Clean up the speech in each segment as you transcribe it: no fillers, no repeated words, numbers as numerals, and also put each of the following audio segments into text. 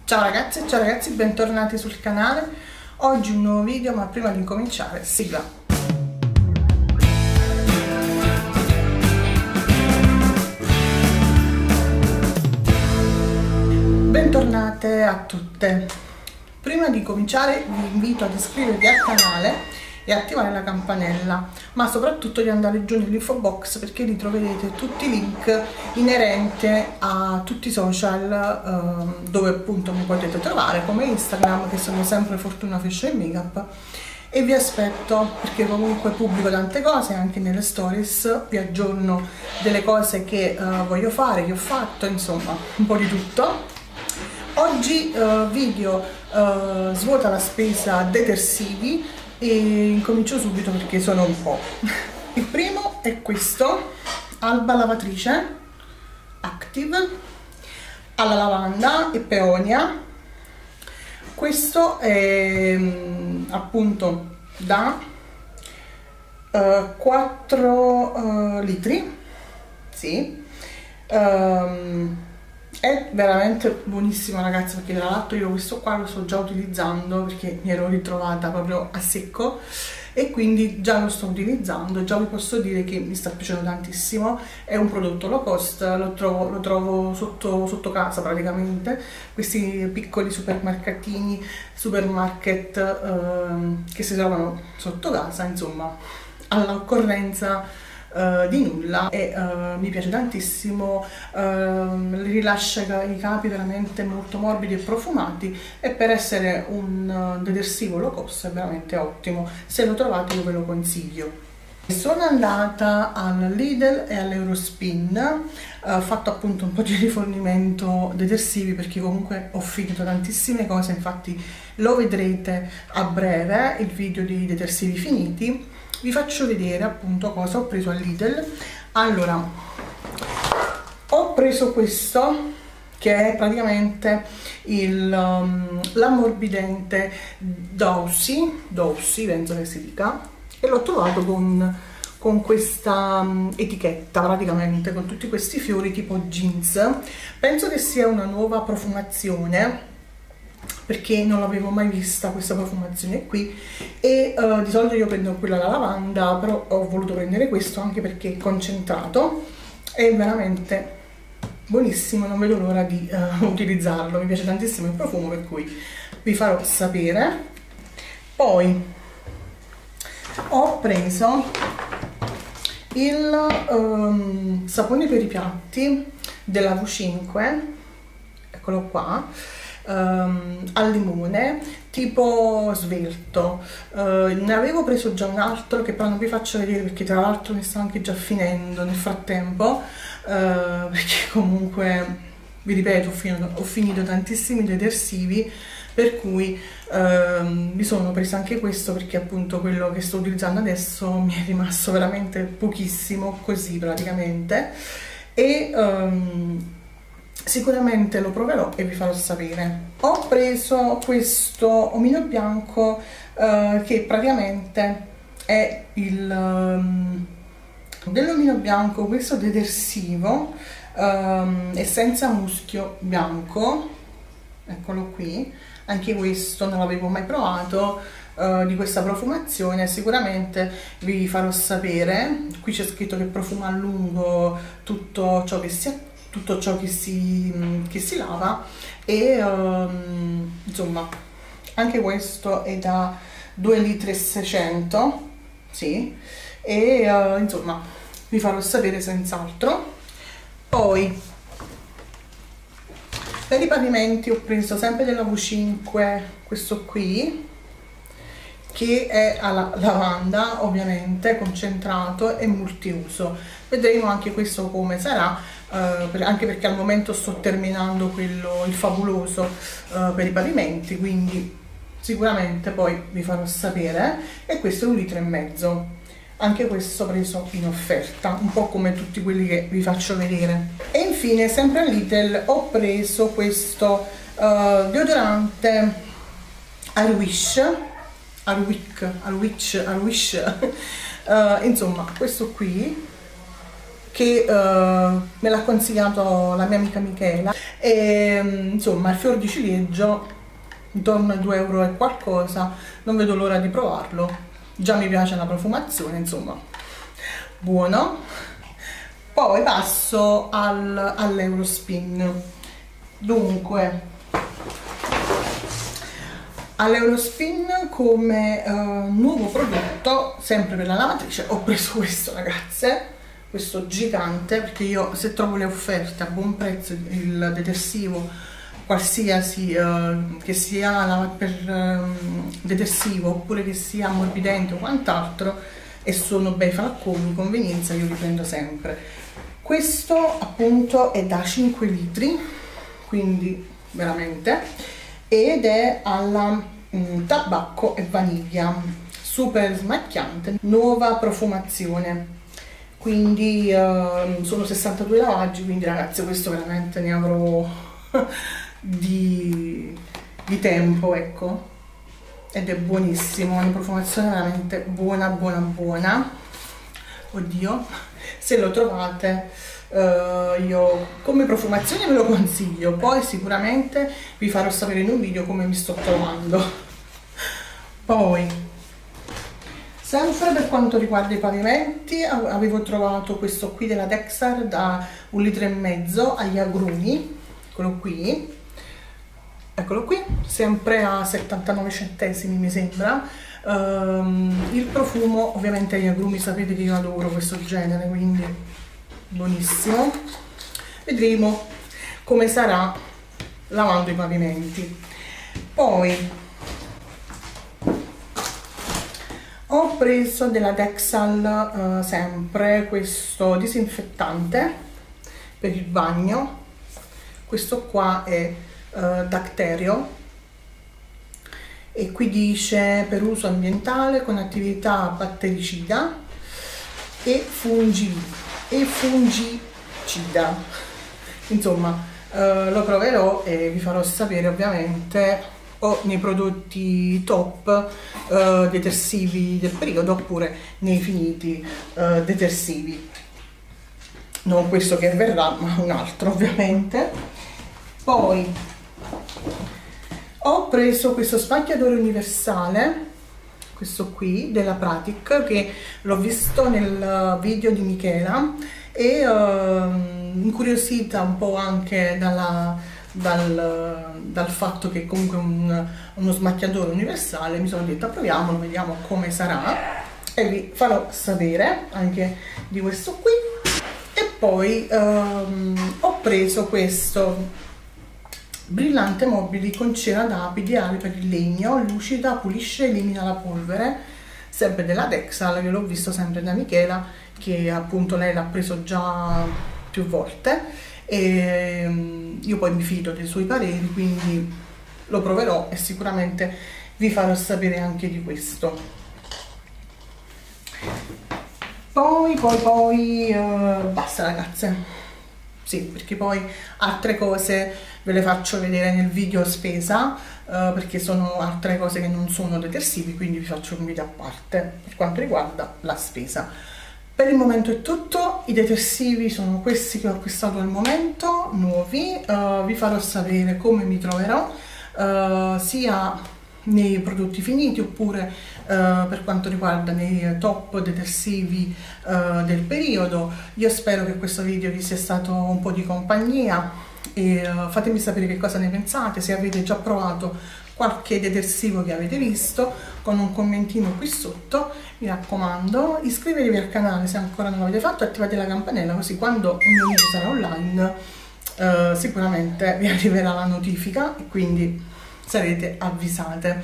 Ciao ragazzi, bentornati sul canale. Oggi un nuovo video, ma prima di incominciare, sigla. Bentornate a tutte. Prima di cominciare vi invito ad iscrivervi al canale e attivare la campanella, ma soprattutto di andare giù nell'info box, perché lì troverete tutti i link inerenti a tutti i social dove appunto mi potete trovare, come Instagram, che sono sempre Fortuna Fashion Makeup, e vi aspetto perché comunque pubblico tante cose anche nelle stories, vi aggiorno delle cose che voglio fare, che ho fatto, insomma un po' di tutto. Oggi video svuota la spesa detersivi e incomincio subito perché sono un po'. Il primo è questo, Alba Lavatrice Active alla lavanda e peonia. Questo è appunto da 4 litri, sì. È veramente buonissimo ragazzi, perché tra l'altro io questo qua lo sto già utilizzando perché mi ero ritrovata proprio a secco e quindi già lo sto utilizzando. Già vi posso dire che mi sta piacendo tantissimo. È un prodotto low cost, lo trovo sotto casa praticamente, questi piccoli supermarket che si trovano sotto casa, insomma all'occorrenza di nulla, e mi piace tantissimo. Rilascia i capi veramente molto morbidi e profumati, e per essere un detersivo low cost è veramente ottimo. Se lo trovate io ve lo consiglio. Sono andata al Lidl e all'Eurospin, ho fatto appunto un po' di rifornimento detersivi perché comunque ho finito tantissime cose, infatti lo vedrete a breve il video dei detersivi finiti. Vi faccio vedere appunto cosa ho preso al Lidl. Allora, ho preso questo che è praticamente l'ammorbidente Dowsy, penso che si dica, e l'ho trovato con questa etichetta, praticamente con tutti questi fiori tipo jeans. Penso che sia una nuova profumazione, perché non l'avevo mai vista questa profumazione qui, e di solito io prendo quella alla lavanda, però ho voluto prendere questo anche perché è concentrato, è veramente buonissimo, non vedo l'ora di utilizzarlo, mi piace tantissimo il profumo, per cui vi farò sapere. Poi ho preso il sapone per i piatti della V5, eccolo qua, al limone, tipo svelto. Ne avevo preso già un altro che però non vi faccio vedere perché tra l'altro mi sta anche già finendo nel frattempo, perché comunque vi ripeto ho finito tantissimi detersivi, per cui mi sono presa anche questo, perché appunto quello che sto utilizzando adesso mi è rimasto veramente pochissimo, così praticamente, e sicuramente lo proverò e vi farò sapere. Ho preso questo omino bianco che praticamente è dell'omino bianco, questo detersivo essenza muschio bianco, eccolo qui. Anche questo non l'avevo mai provato, di questa profumazione, sicuramente vi farò sapere. Qui c'è scritto che profuma a lungo tutto ciò che si lava, e insomma anche questo è da 2,6 litri, sì, e insomma vi farò sapere senz'altro. Poi per i pavimenti ho preso sempre della V5 questo qui, che è alla lavanda, ovviamente concentrato e multiuso. Vedremo anche questo come sarà, anche perché al momento sto terminando il favoloso per i pavimenti, quindi sicuramente poi vi farò sapere. E questo è 1,5 litri, anche questo preso in offerta, un po' come tutti quelli che vi faccio vedere. E infine sempre al Lidl ho preso questo deodorante Arwish, insomma questo qui, che me l'ha consigliato la mia amica Michela, e insomma il fior di ciliegio intorno ai 2 euro e qualcosa, non vedo l'ora di provarlo, già mi piace la profumazione, insomma buono. Poi passo all'Eurospin. Dunque, all'Eurospin come nuovo prodotto, sempre per la lavatrice, ho preso questo, ragazze, questo gigante, perché io se trovo le offerte a buon prezzo, il detersivo qualsiasi, che sia per detersivo oppure che sia ammorbidente o quant'altro, e sono bei flacconi, convenienza, io li prendo sempre. Questo appunto è da 5 litri, quindi veramente, ed è alla tabacco e vaniglia, super smacchiante, nuova profumazione, quindi sono 62 lavaggi, quindi ragazzi questo veramente ne avrò di tempo, ecco, ed è buonissimo, una profumazione veramente buona buona buona. Oddio, se lo trovate io come profumazione ve lo consiglio, poi sicuramente vi farò sapere in un video come mi sto trovando. Poi sempre per quanto riguarda i pavimenti, avevo trovato questo qui della Dexar da 1,5 litri agli agrumi, eccolo qui, sempre a 79 centesimi mi sembra. Il profumo, ovviamente gli agrumi sapete che io adoro questo genere, quindi buonissimo. Vedremo come sarà lavando i pavimenti. Poi ho preso della Dexal sempre questo disinfettante per il bagno, questo qua è Dacterio, e qui dice per uso ambientale con attività battericida e fungicida, insomma lo proverò e vi farò sapere ovviamente, o nei prodotti top detersivi del periodo oppure nei finiti detersivi, non questo che verrà ma un altro ovviamente. Poi ho preso questo spacchiatore universale, questo qui della Pratic, che l'ho visto nel video di Michela e incuriosita un po' anche dal fatto che comunque uno smacchiatore universale, mi sono detta proviamolo, vediamo come sarà e vi farò sapere anche di questo qui. E poi ho preso questo brillante mobili con cera d'api ideale per il legno, lucida, pulisce e elimina la polvere, sempre della Dexal, che l'ho visto sempre da Michela, che appunto lei l'ha preso già più volte e io poi mi fido dei suoi pareri, quindi lo proverò e sicuramente vi farò sapere anche di questo. Poi basta ragazze. Sì, perché poi altre cose ve le faccio vedere nel video spesa, perché sono altre cose che non sono detersivi, quindi vi faccio un video a parte per quanto riguarda la spesa. Per il momento è tutto, i detersivi sono questi che ho acquistato al momento, nuovi, vi farò sapere come mi troverò, sia nei prodotti finiti oppure per quanto riguarda nei top detersivi del periodo. Io spero che questo video vi sia stato un po' di compagnia e fatemi sapere che cosa ne pensate, se avete già provato qualche detersivo che avete visto, con un commentino qui sotto. Mi raccomando, iscrivetevi al canale se ancora non l'avete fatto, attivate la campanella così quando il mio video sarà online sicuramente vi arriverà la notifica e quindi sarete avvisate.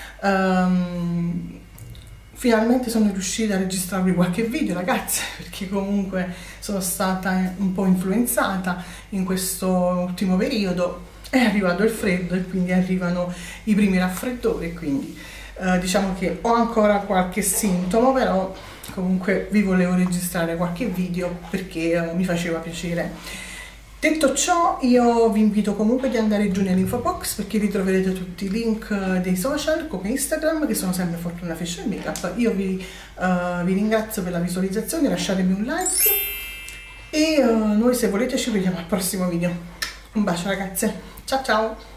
Finalmente sono riuscita a registrarvi qualche video ragazze, perché comunque sono stata un po' influenzata in questo ultimo periodo, è arrivato il freddo e quindi arrivano i primi raffreddori, quindi diciamo che ho ancora qualche sintomo, però comunque vi volevo registrare qualche video perché mi faceva piacere. Detto ciò, io vi invito comunque di andare giù nell'info box, perché vi troverete tutti i link dei social come Instagram, che sono sempre Fortuna Facial Makeup. Io vi ringrazio per la visualizzazione, lasciatemi un like e noi, se volete, ci vediamo al prossimo video. Un bacio ragazze, ciao ciao.